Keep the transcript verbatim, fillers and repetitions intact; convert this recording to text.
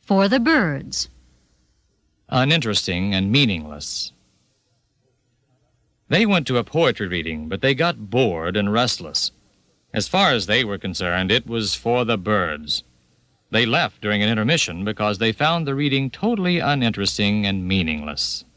For the birds. Uninteresting and meaningless. They went to a poetry reading, but they got bored and restless. As far as they were concerned, it was for the birds. They left during an intermission because they found the reading totally uninteresting and meaningless.